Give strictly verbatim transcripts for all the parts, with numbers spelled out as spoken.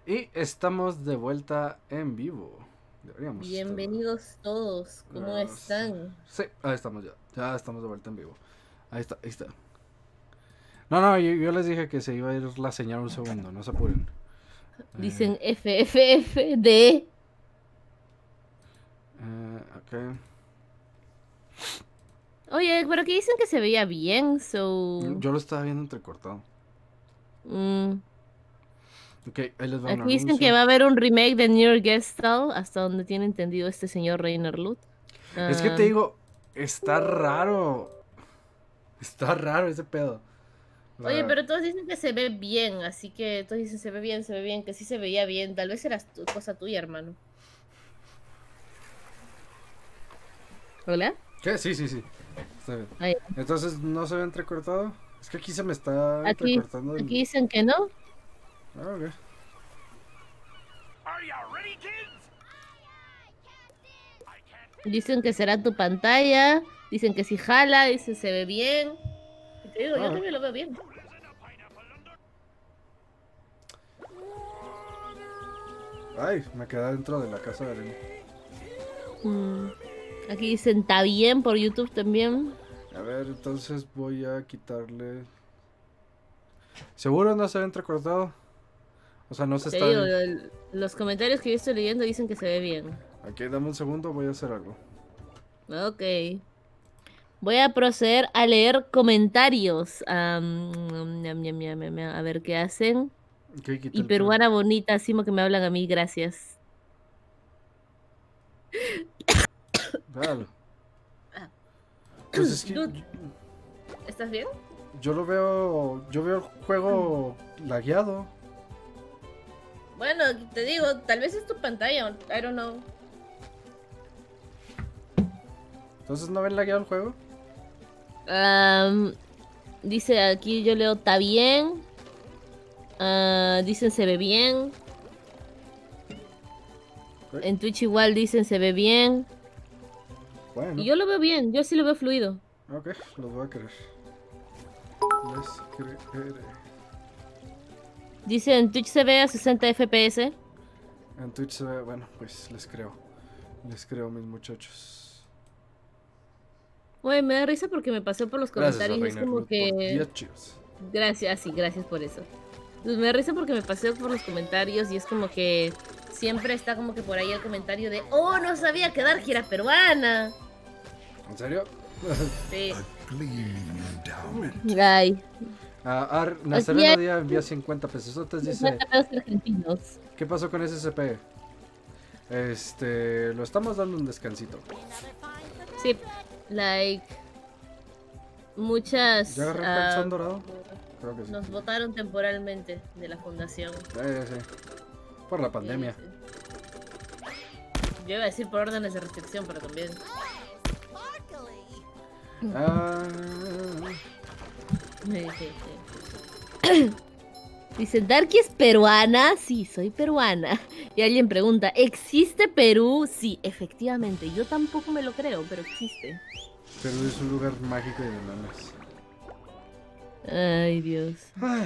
Y estamos de vuelta en vivo. Deberíamos Bienvenidos estar... todos, ¿cómo uh, están? Sí, ahí estamos ya. Ya estamos de vuelta en vivo. Ahí está, ahí está. No, no, yo, yo les dije que se iba a ir la señal un segundo, no se apuren. Dicen eh... F, F, F, D. Eh, ok. Oye, pero aquí dicen que se veía bien, so... Yo lo estaba viendo entrecortado. Mm. Ok, ahí les va Aquí un dicen anuncio. que va a haber un remake de Near Gestalt, hasta donde tiene entendido este señor Reiner Lut. Es que te digo, está raro. Está raro ese pedo. La... Oye, pero todos dicen que se ve bien, así que todos dicen se ve bien, se ve bien, que sí se veía bien. Tal vez era tu, cosa tuya, hermano. ¿Hola? ¿Qué? Sí, sí, sí. Está bien. Ahí. Entonces, ¿no se ve entrecortado? Es que aquí se me está aquí, entrecortando. Aquí el... dicen que no. Ah, ok. Dicen que será tu pantalla. Dicen que si jala, dicen se ve bien. Y te digo, ah. yo también lo veo bien. Ay, me quedé dentro de la casa de arena. Mm. Aquí dicen está bien por YouTube también. A ver, entonces voy a quitarle. ¿Seguro no se ve entrecortado? O sea, no se te está. Digo, el, los comentarios que yo estoy leyendo dicen que se ve bien. Ok, dame un segundo, voy a hacer algo. Ok. Voy a proceder a leer comentarios. Um, miam, miam, miam, miam, a ver qué hacen. Okay, y peruana pro. bonita, Simo, que me hablan a mí, gracias. Claro. Ah. Pues es que... ¿Estás bien? Yo lo veo... Yo veo el juego lagueado. Bueno, te digo, tal vez es tu pantalla, I don't know. ¿Entonces no ven lagueado el juego? Um, dice aquí, yo leo, está bien. Uh, dicen se ve bien. Okay. En Twitch igual dicen se ve bien. Bueno. Y yo lo veo bien, yo sí lo veo fluido. Ok, los voy a creer. Les creeré. Dice en Twitch se ve a sesenta F P S. En Twitch se ve, bueno, pues les creo. Les creo, mis muchachos. Oye, me da risa porque me pasó por los comentarios. Gracias, es como que... Gracias, sí, gracias por eso. Pues me da risa porque me pasé por los comentarios y es como que siempre está como que por ahí el comentario de oh, no sabía que Darky era peruana. ¿En serio? Sí. Ay. Ah, Ar Nazareno Díaz envía cincuenta pesos. Entonces dice, argentinos. ¿Qué pasó con ese S C P? Este, lo estamos dando un descansito. Sí, like muchas. ¿Ya agarré el calzón uh, dorado? Creo que sí. Nos votaron temporalmente de la fundación. Sí, sí. Por la pandemia. Sí, sí. Yo iba a decir por órdenes de restricción, pero también. Ah. Sí, sí, sí. Dice, ¿Darky es peruana? Sí, soy peruana. Y alguien pregunta, ¿existe Perú? Sí, efectivamente. Yo tampoco me lo creo, pero existe. Perú es un lugar mágico y de bananas. Ay, Dios.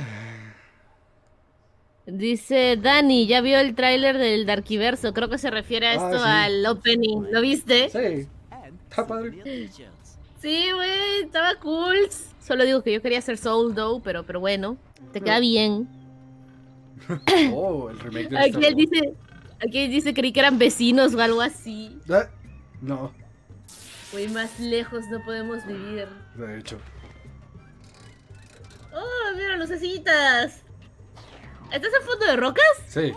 Dice Dani, ¿ya vio el tráiler del Darkiverso? Creo que se refiere a esto, ah, sí. al opening. ¿Lo viste? Sí. Está padre. Sí, güey, estaba cool. Solo digo que yo quería hacer Soul Dough, pero, pero bueno, te queda bien. Oh, el remake de aquí él dice, aquí él dice, creí que eran vecinos o algo así. ¿Eh? No. Güey, más lejos no podemos vivir. De hecho. Oh, mira, lucecitas. ¿Estás en fondo de rocas? Sí.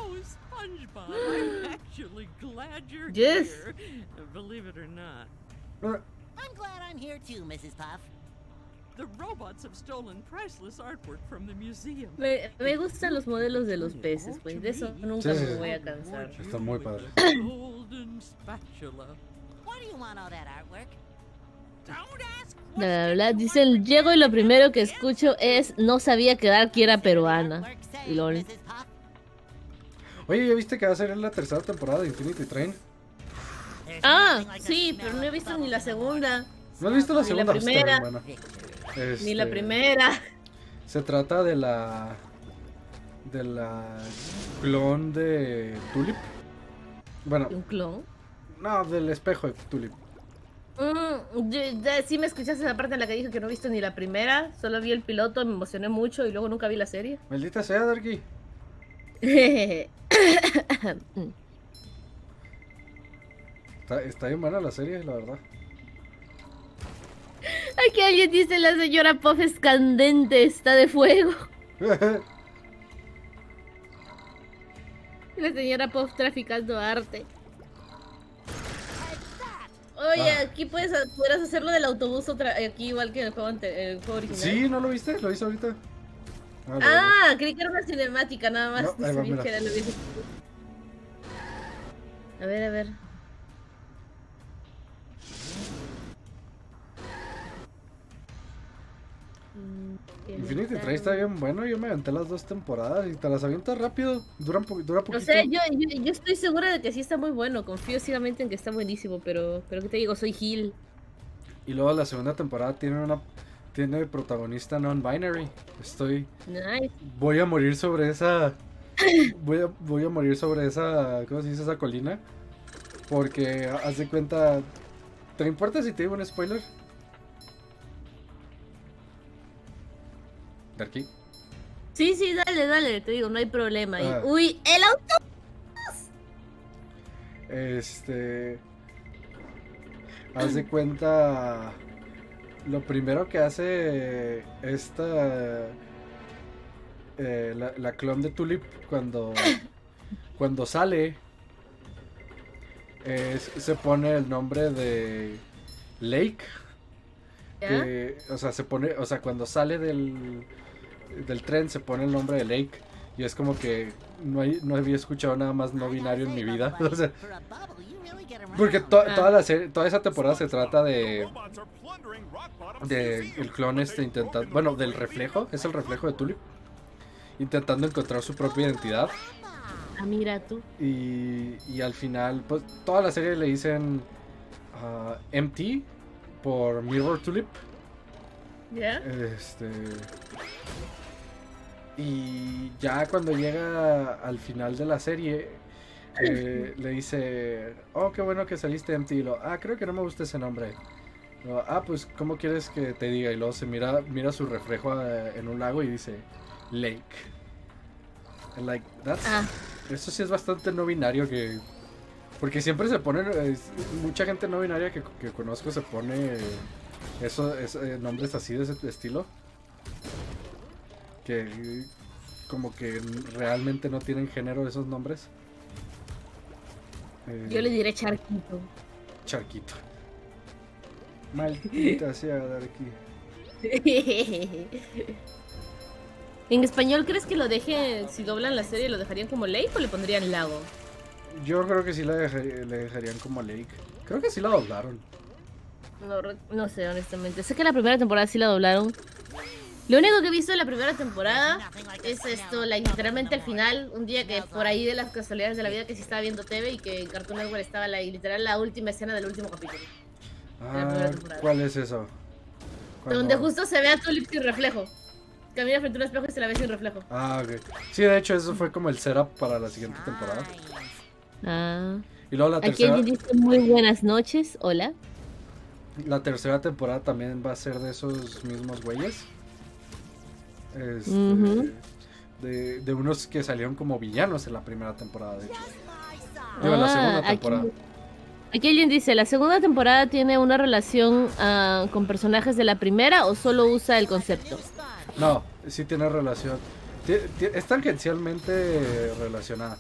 Yes. Believe it or not. Uh. I'm glad I'm here too, missus Puff. The robots have stolen priceless artwork from the museum. Me, me gustan los modelos de los peces, güey. De eso nunca sí, sí, me sí. voy a cansar. Están muy padres. Golden spatula. Why do you want all that artwork? Don't ask. Bla, bla, bla. Dicen, llego y lo primero que escucho es no sabía que Darky era peruana. Y lol. Oye, ¿ya viste que va a ser la tercera temporada de Infinity Train? Ah, sí, pero no he visto ni la segunda. ¿No has visto la ni segunda? La primera. Bueno, este, ni la primera. Se trata de la de la clon de Tulip. Bueno, ¿Un clon? no, del espejo de Tulip. Mm, yo- ya- sí me escuchaste esa parte en la que dije que no he visto ni la primera, solo vi el piloto, me emocioné mucho y luego nunca vi la serie. Maldita sea, Darky. Mm. Está, está bien buena la serie, la verdad. Aquí alguien dice la señora Puff es candente, está de fuego. La señora Puff traficando arte. Oye, Ah. aquí puedes, podrás hacerlo del autobús otra, aquí igual que en el juego, ante- el juego original. Sí, ¿no lo viste? Lo hice ahorita. Ah, lo vemos. Ah, creí que era una cinemática nada más. No, No, ahí va, sabía mira. que era lo mismo. A ver, a ver. Mm, ¿qué Infinity me Train está bien bueno. Yo me aventé las dos temporadas y te las avientas rápido. Dura, po dura O poquito. sea, yo, yo, yo estoy segura de que sí está muy bueno. Confío ciegamente en que está buenísimo, pero, pero ¿qué te digo? Soy Gil. Y luego la segunda temporada tiene una tiene protagonista non-binary. Estoy Nice. voy a morir sobre esa voy a voy a morir sobre esa ¿cómo se dice? Esa colina. Porque haz de cuenta, ¿te importa si te digo un spoiler? Darky. Sí, sí, dale, dale, te digo, no hay problema. Y- Ah. Uy, el auto. Este. Haz de cuenta. Lo primero que hace esta. eh, la, la clon de Tulip cuando. Cuando sale. es- se pone el nombre de Lake. ¿Ya? Que, o sea, se pone. O sea, cuando sale del. Del tren se pone el nombre de Lake. Y es como que no, hay, no había escuchado nada más no binario en mi vida. O sea, porque to- Ah. toda la serie, toda esa temporada se trata de de el clon este intentando, bueno, del reflejo, es el reflejo de Tulip, intentando encontrar su propia identidad Ah, mira tú. y, y al final, pues toda la serie le dicen ah, M T por Mirror Tulip, ¿Ya? este y ya cuando llega al final de la serie eh, le dice, oh, qué bueno que saliste M T. Y lo, ah, creo que no me gusta ese nombre. Lo, ah, pues, ¿cómo quieres que te diga? Y luego se mira, mira su reflejo eh, en un lago y dice, Lake. And like, that's, Ah, eso sí es bastante no binario que... Porque siempre se ponen, eh, mucha gente no binaria que, que conozco se pone eso, es, eh, nombres así de ese estilo. Que eh, como que realmente no tienen género esos nombres. Eh, yo le diré charquito. Charquito. Maldita sea, Darky. En español, ¿crees que lo deje, si doblan la serie, lo dejarían como Lake o le pondrían Lago? Yo creo que sí la dejar- le dejarían como Lake. Creo que sí la doblaron. No, re- no sé, honestamente. Sé que la primera temporada sí la doblaron. Lo único que he visto en la primera temporada es esto, like, literalmente al final, un día que por ahí de las casualidades de la vida que sí estaba viendo T V y que en Cartoon Network estaba la, literal la última escena del último capítulo. la primera Ah, temporada. ¿cuál es eso? Cuando- Donde justo se ve a Tulip sin reflejo. Camina frente a un espejo y se la ve sin reflejo. Ah, ok. Sí, de hecho, eso fue como el setup para la siguiente temporada. Ah. Y luego la Aquí tercera, alguien dice muy buenas noches. Hola. la tercera temporada también va a ser de esos mismos güeyes. Este, Ujú. de, de unos que salieron como villanos en la primera temporada, de hecho. Digo, en la segunda aquí- temporada. Aquí alguien dice, ¿la segunda temporada tiene una relación ah, con personajes de la primera o solo usa el concepto? No, sí tiene relación. Ti- ti- Es tangencialmente relacionada.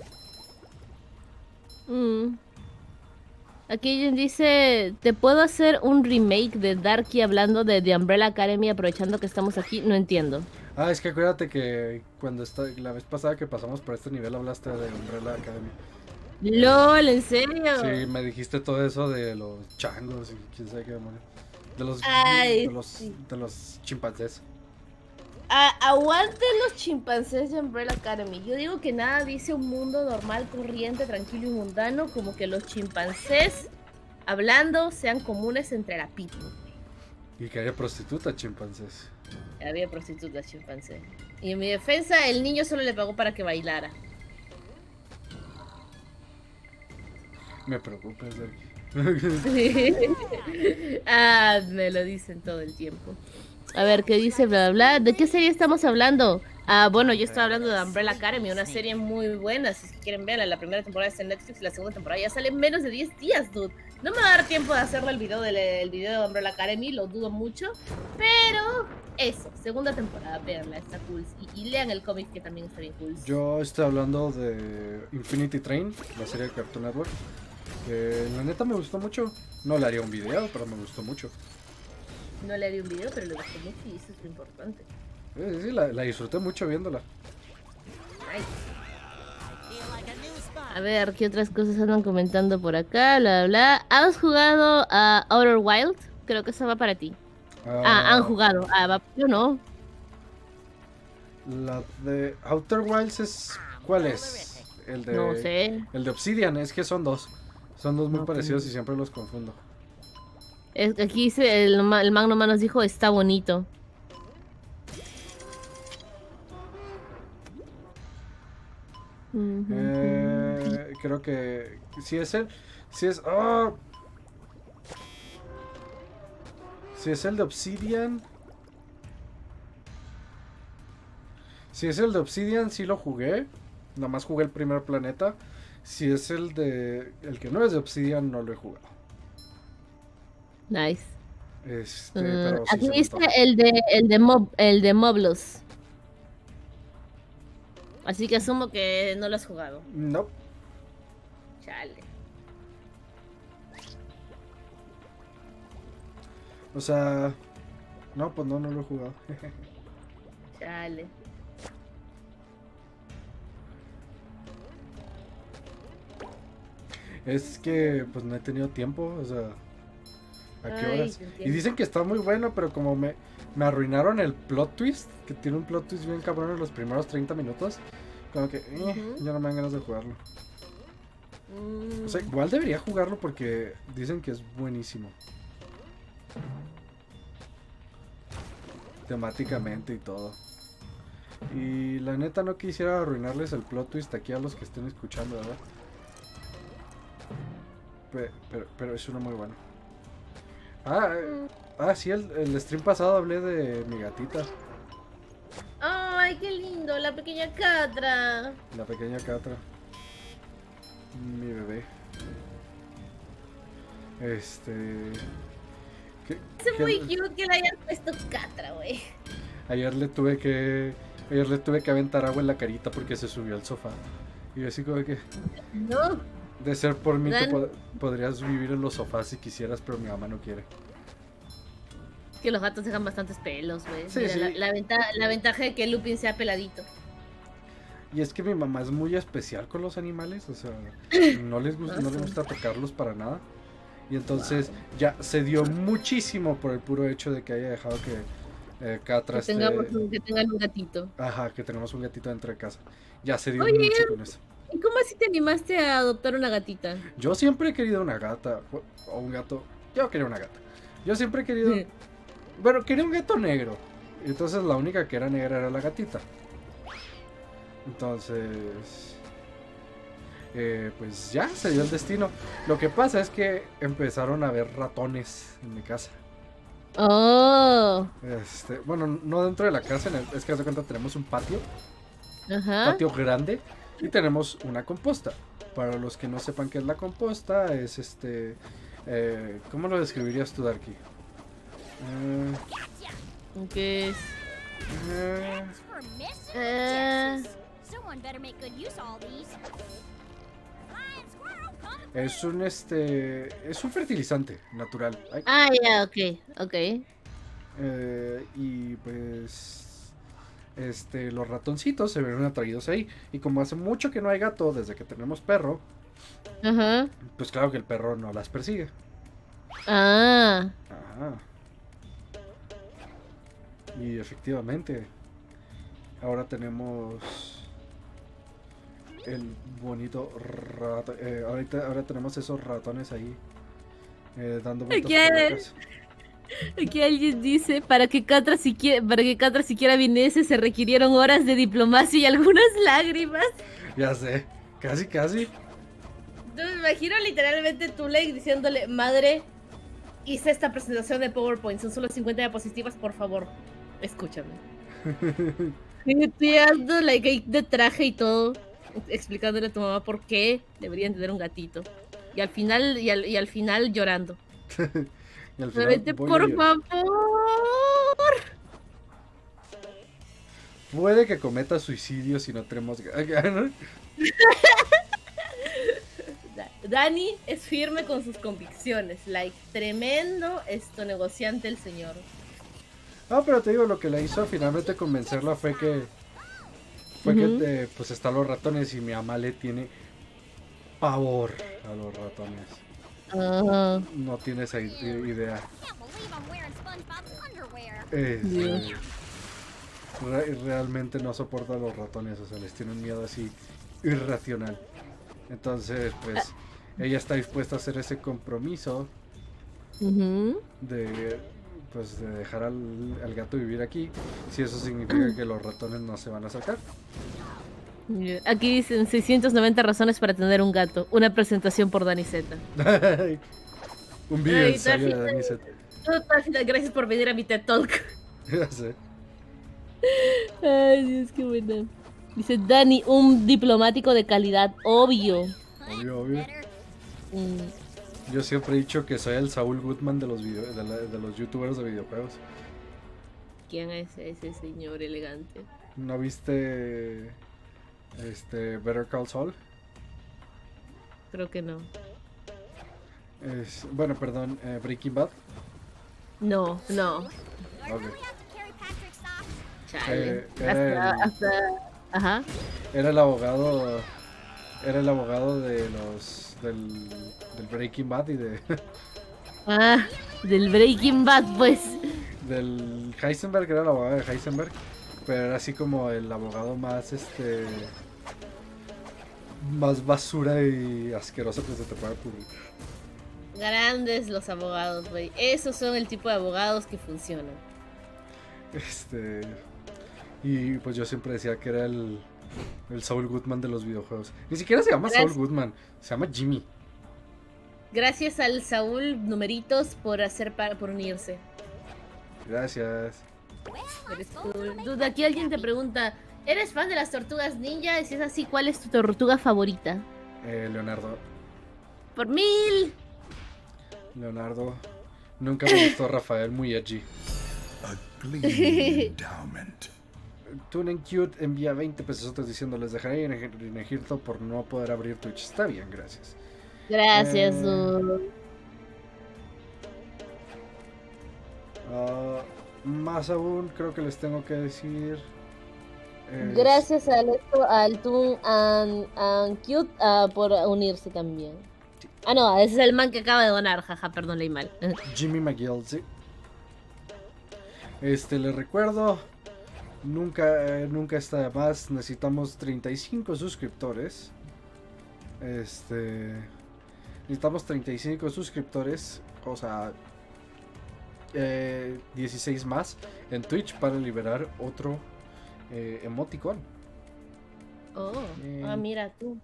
Mm. Aquí alguien dice, ¿te puedo hacer un remake de Darky hablando de The Umbrella Academy aprovechando que estamos aquí? No entiendo. Ah, es que acuérdate que cuando está, la vez pasada que pasamos por este nivel hablaste de Umbrella Academy. LOL, ¿en serio? Sí, me dijiste todo eso de los changos y quién sabe qué demonios. De los, Ay, de los, sí. de los chimpancés. A- aguanten los chimpancés de Umbrella Academy. Yo digo que nada dice un mundo normal, corriente, tranquilo y mundano como que los chimpancés hablando sean comunes entre la people. Y que haya prostitutas chimpancés. Había prostitutas, chimpancé. Y en mi defensa, el niño solo le pagó para que bailara. Me preocupa, Darky. Ah, me lo dicen todo el tiempo. A ver, ¿qué dice? Bla, bla, bla. ¿De qué serie estamos hablando? Ah, bueno, yo estaba hablando de Umbrella Academy, una serie muy buena. Si quieren verla, la primera temporada está en Netflix y la segunda temporada ya sale en menos de diez días, dude. No me va a dar tiempo de hacerle el video, del, el video de Umbrella Academy, lo dudo mucho. Pero eso, segunda temporada, veanla, está cool. Y, y lean el cómic que también está bien cool. Yo estoy hablando de Infinity Train, la serie de Cartoon Network. Que la neta me gustó mucho. No le haría un video, pero me gustó mucho. No le haría un video, pero le gustó mucho y eso es lo importante. Sí, sí, sí, la, la disfruté mucho viéndola. Nice. A ver, ¿qué otras cosas andan comentando por acá? Bla, bla. ¿Has jugado a Outer Wild? Creo que eso va para ti. Ah, Ah, han jugado. Ah, va, yo no. La de Outer Wilds es... ¿Cuál es? El de... No sé. El de Obsidian, es que son dos. Son dos muy Ok. parecidos y siempre los confundo. Es que aquí dice, el, ma- el Magno Man nos dijo, está bonito. Eh, creo que... Si es el... Si es... ¡Ah! Si es el de Obsidian... Si es el de Obsidian, sí lo jugué. Nomás jugué el primer planeta. Si es el de... El que no es de Obsidian, no lo he jugado. Nice. Este, Mm, pero sí aquí se me dice antoja. el de, el de Mob, el de Moblus. Así que asumo que no lo has jugado. No. Chale. O sea... No, pues no, no lo he jugado. Chale. Es que pues no he tenido tiempo, o sea... ¿A qué Ay, horas? te Y entiendo. dicen que está muy bueno, pero como me, me arruinaron el plot twist, que tiene un plot twist bien cabrón en los primeros treinta minutos, como que eh, Ujú. ya no me dan ganas de jugarlo. Mm. O sea, igual debería jugarlo porque dicen que es buenísimo. Temáticamente y todo. Y la neta no quisiera arruinarles el plot twist aquí a los que estén escuchando, ¿verdad? Pe- Pero, pero es uno muy bueno. Ah, eh, ah sí, el, el stream pasado hablé de mi gatita, Ay, qué lindo, la pequeña Catra. la pequeña Catra. Mi bebé. Este... ¿qué- Es qué- muy cute que le hayan puesto Catra, güey. Ayer le tuve que... Ayer le tuve que aventar agua en la carita porque se subió al sofá. Y yo así como que... No. De ser por mí, Dan- tú pod- podrías vivir en los sofás si quisieras, pero mi mamá no quiere. Que los gatos dejan bastantes pelos, güey. Sí, Mira, sí. La, la venta- la ventaja de que Lupin sea peladito. Y es que mi mamá es muy especial con los animales, o sea, no les gusta, no les gusta tocarlos para nada. Y entonces ya se dio muchísimo por el puro hecho de que haya dejado que eh, Catra Que, esté... tengamos un, que tengan un gatito. Ajá, que tenemos un gatito dentro de casa. Ya se dio Oye. mucho con eso. ¿Y cómo así te animaste a adoptar una gatita? Yo siempre he querido una gata, o o un gato. Yo quería una gata. Yo siempre he querido... Bueno, quería un gato negro. Entonces la única que era negra era la gatita. Entonces... eh, pues ya se dio el destino. Lo que pasa es que empezaron a haber ratones en mi casa. Oh. Este, bueno, no dentro de la casa, en el- es que haz de cuenta tenemos un patio, Ajá. patio grande, y tenemos una composta. Para los que no sepan qué es la composta, es este... eh, ¿cómo lo describirías tú, Darky? Eh, ¿Qué es? eh, For missing Eh. Texas. Someone better make good use of all these. Flying squirrel coming. es un este... es un fertilizante natural. Ay, Ah, ya, ok, ok. eh, y pues... Este, los ratoncitos se vieron atraídos ahí. Y como hace mucho que no hay gato, desde que tenemos perro, Ajá. pues claro que el perro no las persigue. Ah. Ajá. Y efectivamente, ahora tenemos el bonito rato. Eh, ahorita, ahora tenemos esos ratones ahí eh, dando vueltas por la ¿Quieres? casa. Aquí alguien dice, para que Catra siquiera, para que Catra siquiera viniese se requirieron horas de diplomacia y algunas lágrimas. Ya sé, casi, casi. Yo me imagino literalmente Tulek diciéndole, madre, hice esta presentación de PowerPoint, son solo cincuenta diapositivas, por favor, escúchame. Y estoy ando, like, ahí de traje y todo, explicándole a tu mamá por qué deberían tener un gatito. Y al final, y al, y al final llorando. Y al final Vete, voy a por llorar. favor. Puede que cometa suicidio si no tenemos... Da- Dani es firme con sus convicciones, like, tremendo esto negociante el señor. Ah, pero te digo, lo que le hizo finalmente convencerla fue que... Fue Ujú. que, eh, pues, están los ratones y mi mamá le tiene pavor a los ratones. Ah, No tiene esa i- idea. Can't believe I'm wearing SpongeBob's underwear. Este, Dios. re- realmente no soporta a los ratones, o sea, les tiene un miedo así irracional. Entonces, pues, ella está dispuesta a hacer ese compromiso ujú. de, pues, de dejar al, al gato vivir aquí, si eso significa que los ratones no se van a sacar. Aquí dicen seiscientas noventa razones para tener un gato. Una presentación por Dani Z. Un video Ay, ensayo de Daphne. Dani Z. Gracias por venir a mi TED Talk. Ya sé. Ay, Dios, qué buena. Dice Dani, un diplomático de calidad, obvio. Obvio, obvio. Mm, Yo siempre he dicho que soy el Saúl Goodman de los video, de, la- de los youtubers de videojuegos. ¿Quién es ese señor elegante? ¿No viste este Better Call Saul? Creo que no. Es, bueno, perdón, eh, Breaking Bad. No, no. Do I Ok. really have to carry Patrick's socks? Chale. Eh, era hasta, el- hasta- Ajá. Era el abogado. Era el abogado de los. del, del Breaking Bad y de. Ah, del Breaking Bad, pues. del Heisenberg, era el abogado de Heisenberg. Pero era así como el abogado más este. Más basura y asqueroso que se te pueda ocurrir. Grandes los abogados, güey. Esos son el tipo de abogados que funcionan. Este. Y pues yo siempre decía que era el. El Saul Goodman de los videojuegos. Ni siquiera se llama Gracias. Saul Goodman, se llama Jimmy. Gracias al Saúl Numeritos por hacer para, por unirse. Gracias. Eres cool. Dude, aquí alguien te pregunta, ¿eres fan de las tortugas ninja? Y si es así, ¿cuál es tu tortuga favorita? Eh, Leonardo. Por mil. Leonardo. Nunca me gustó Rafael, muy edgy. A gleaming endowment. Tunen Cute envía veinte pesos diciendo les dejaré en, en Egipto por no poder abrir Twitch. Está bien, gracias. Gracias, Eh, dude. Ah, más aún, creo que les tengo que decir. eh, Gracias a esto, al Toon and, and Cute ah, por unirse también. Ah, no, ese es el man que acaba de donar, jaja, perdón, leí mal. Jimmy McGill, sí. Este, les recuerdo. Nunca, eh, nunca está de más. Necesitamos treinta y cinco suscriptores. Este. Necesitamos treinta y cinco suscriptores. O sea. Eh, dieciséis más en Twitch para liberar otro eh, emoticon. Oh, Eh. ah, mira tú.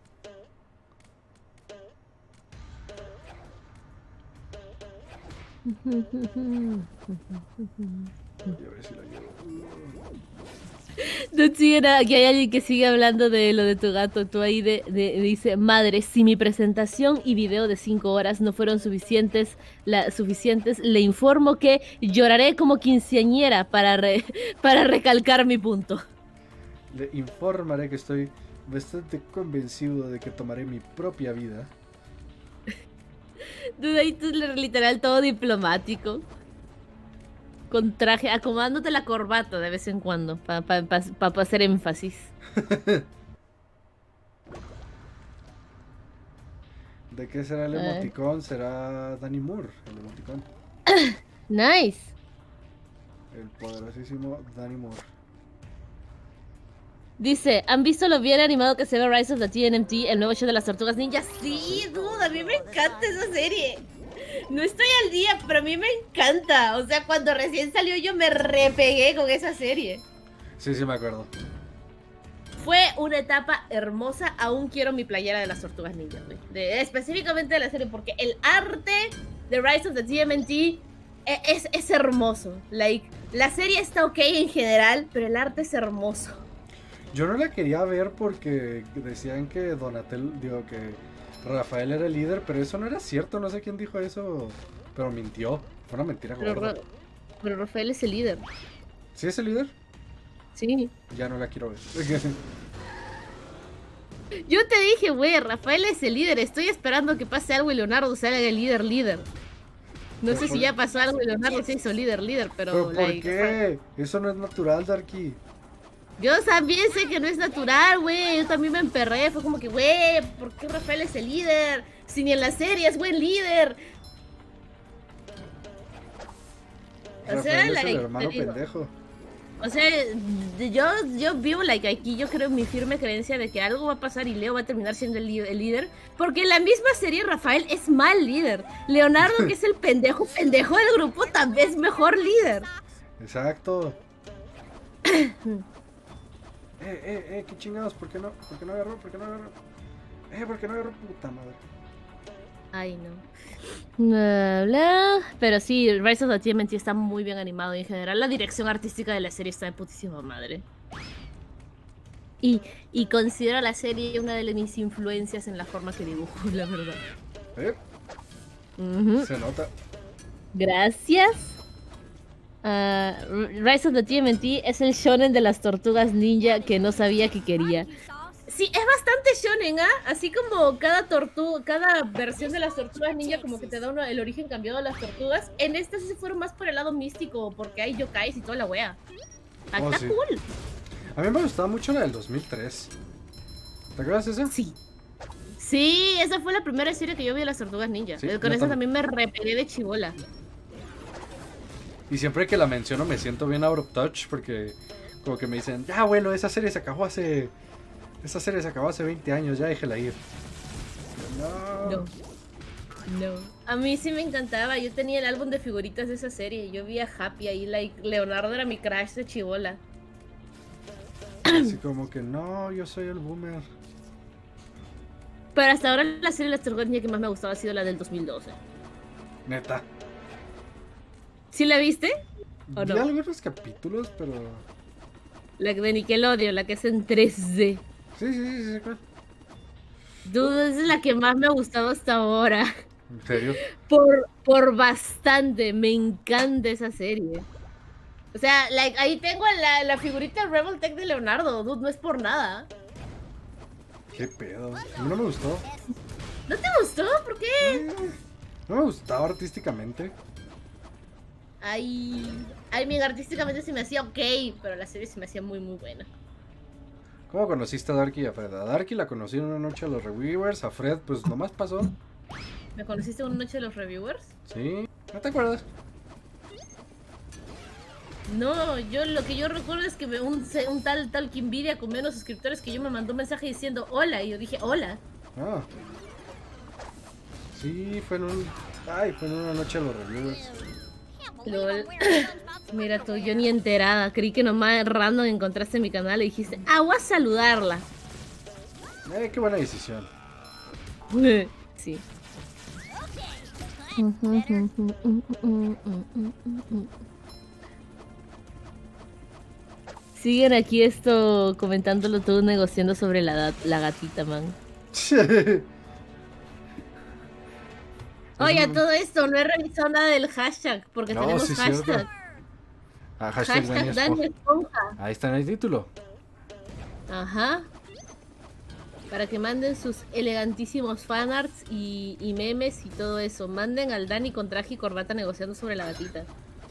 Y a ver si lo llevo. No sigue nada, aquí hay alguien que sigue hablando de lo de tu gato. Tú ahí de, de- dice, madre, si mi presentación y video de cinco horas no fueron suficientes, la, suficientes, le informo que lloraré como quinceañera para, re- para recalcar mi punto. Le informaré que estoy bastante convencido de que tomaré mi propia vida. Dude, ahí tú literal todo diplomático. Con traje, acomodándote la corbata de vez en cuando, para pa, pa- pa- pa hacer énfasis. ¿De qué será el Eh. emoticón? Será Danny Moore, el emoticón. Nice. El poderosísimo Danny Moore. Dice, ¿han visto lo bien animado que se ve Rise of the T N M T, el nuevo show de las tortugas ninjas? Sí, dude, a mí me encanta esa serie. No estoy al día, pero a mí me encanta. O sea, cuando recién salió yo me repegué con esa serie. Sí, sí me acuerdo. Fue una etapa hermosa. Aún quiero mi playera de las Tortugas Ninja, güey. De, específicamente de la serie, porque el arte de Rise of the T M N T es, es hermoso. Like, la serie está ok en general, pero el arte es hermoso. Yo no la quería ver porque decían que Donatello, digo que Rafael era el líder, pero eso no era cierto, no sé quién dijo eso, pero mintió. Fue una mentira Pero, gorda. Ra- pero Rafael es el líder. ¿Sí es el líder? Sí. Ya no la quiero ver. Yo te dije, güey, Rafael es el líder. Estoy esperando que pase algo y Leonardo se haga el líder, líder. No Pero sé por- si ya pasó algo y Leonardo se hizo líder, líder, pero... ¿Pero por like, qué? Eso no es natural, Darky. Yo también sé que no es natural, güey. Yo también me emperré. Fue como que, güey, ¿por qué Rafael es el líder? Si ni en la serie es buen líder. O sea, Rafael es like, el te hermano digo. pendejo. O sea, yo, yo vivo like aquí, yo creo en mi firme creencia de que algo va a pasar y Leo va a terminar siendo el, li- el líder. Porque en la misma serie Rafael es mal líder. Leonardo, que es el pendejo pendejo del grupo, también es mejor líder. Exacto. eh, eh, eh, qué chingados, ¿por qué no? ¿Por qué no agarró? ¿Por qué no agarró? Eh, ¿por qué no agarró? Puta madre. Ay, no. Bla, bla. Pero sí, Rise of the T M N T está muy bien animado y en general la dirección artística de la serie está de putísima madre. Y, y considero la serie una de mis influencias en la forma que dibujo, la verdad. Eh, Ujú. se nota. Gracias. Ah, Rise of the T M N T es el shonen de las tortugas ninja que no sabía que quería. Sí, es bastante shonen, ¿ah? Así como cada tortuga, cada versión de las tortugas ninja como que te da uno, el origen cambiado de las tortugas. En esta sí se fueron más por el lado místico, porque hay yokais y toda la wea. Ah, Oh, está sí. cool. A mí me gustaba mucho la del dos mil tres. ¿Te acuerdas de esa? Sí. Sí, esa fue la primera serie que yo vi de las tortugas ninja. Sí, Eh, Con yo esa tam- también me repegué de chibola. Y siempre que la menciono me siento bien out of touch porque como que me dicen, ya abuelo, esa serie se acabó hace... Esa serie se acabó hace veinte años, ya déjela ir. No. No. No. A mí sí me encantaba. Yo tenía el álbum de figuritas de esa serie. Yo vi a Happy ahí, like, Leonardo era mi crush de chibola. Así como que no, yo soy el boomer. Pero hasta ahora la serie de las tortugas ninja que más me ha gustado ha sido la del dos mil doce. Neta. ¿Sí la viste? ¿O Vi no? algunos capítulos, pero... La de Nickelodeon, la que es en tres D. Sí, sí, sí, sí. ¿Cuál? Dude, esa es la que más me ha gustado hasta ahora. ¿En serio? Por, por bastante. Me encanta esa serie. O sea, like, ahí tengo la, la figurita Rebel Tech de Leonardo. Dude, no es por nada. ¿Qué pedo? A mí no me gustó. ¿No te gustó? ¿Por qué? Eh, No me gustaba artísticamente. Ay, ay, mira, artísticamente se me hacía ok, pero la serie se me hacía muy, muy buena. ¿Cómo conociste a Darky y a Fred? A Darky la conocí en una noche de los reviewers. A Fred, pues nomás pasó. ¿Me conociste una noche de los reviewers? Sí. ¿No te acuerdas? No, yo lo que yo recuerdo es que me- un, se- un tal tal que envidia con menos suscriptores que yo me mandó un mensaje diciendo hola y yo dije hola. Ah. Sí, fue en un... Ay, fue en una noche de los reviewers. Lol. Mira tú, yo ni enterada, creí que nomás random encontraste mi canal y dijiste, ah, voy a saludarla. Eh, qué buena decisión. Sí. Siguen aquí esto comentándolo todo, negociando sobre la, da- la gatita, man. Oye, a todo esto, no he revisado nada del hashtag, porque No, tenemos sí es hashtag. cierto. Ah, hashtag Hashtag Dani Dani Esponja. Esponja. Ahí está en el título. Ajá. Para que manden sus elegantísimos fanarts y, y memes y todo eso. Manden al Dani con traje y corbata negociando sobre la gatita.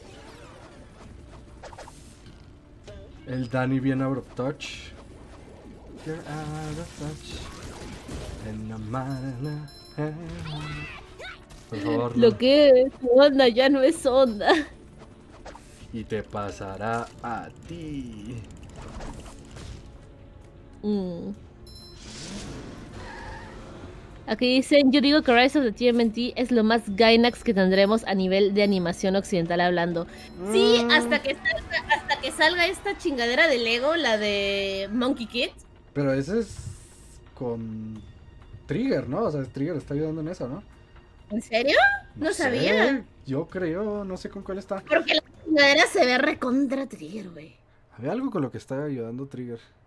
El Dani bien out of touch. You're out of touch. And no matter now. Por favor, no. Lo que es onda ya no es onda. Y te pasará a ti. Mm. Aquí dicen, yo digo que Rise of the T M N T es lo más Gainax que tendremos a nivel de animación occidental hablando. Sí, Mm, hasta que salga, hasta que salga esta chingadera de Lego, la de Monkey Kid. Pero ese es con Trigger, ¿no? O sea, Trigger está ayudando en eso, ¿no? ¿En serio? No sé, sabía. Yo creo, no sé con cuál está. Porque la chingadera se ve recontra Trigger, güey. Había algo con lo que está ayudando Trigger.